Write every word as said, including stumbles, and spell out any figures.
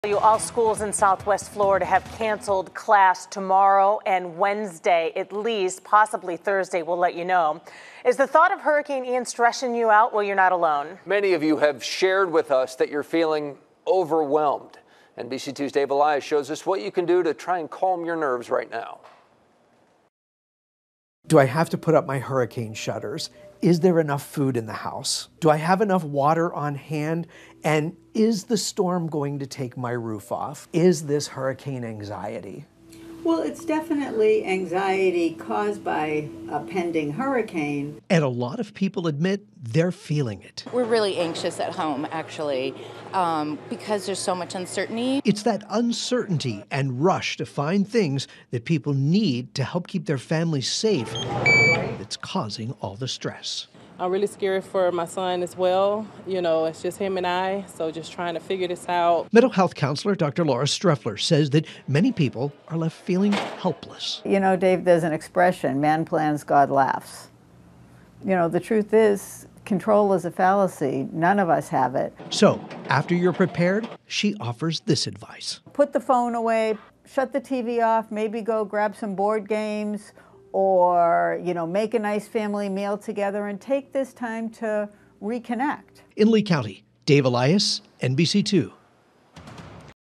You all schools in Southwest Florida have canceled class tomorrow and Wednesday, at least, possibly Thursday. We'll let you know. Is the thought of Hurricane Ian stressing you out? Well, you're not alone. Many of you have shared with us that you're feeling overwhelmed. N B C two's Dave Elias shows us what you can do to try and calm your nerves right now. Do I have to put up my hurricane shutters? Is there enough food in the house? Do I have enough water on hand? And is the storm going to take my roof off? Is this hurricane anxiety? Well, it's definitely anxiety caused by a pending hurricane. And a lot of people admit they're feeling it. We're really anxious at home, actually, um, because there's so much uncertainty. It's that uncertainty and rush to find things that people need to help keep their families safe that's causing all the stress. I'm really scared for my son as well. You know, it's just him and I, so just trying to figure this out. Mental health counselor Doctor Laura Streffler says that many people are left feeling helpless. You know, Dave, there's an expression, man plans, God laughs. You know, the truth is, control is a fallacy. None of us have it. So, after you're prepared, she offers this advice. Put the phone away, shut the T V off, maybe go grab some board games, or, you know, make a nice family meal together and take this time to reconnect. In Lee County, Dave Elias, N B C two.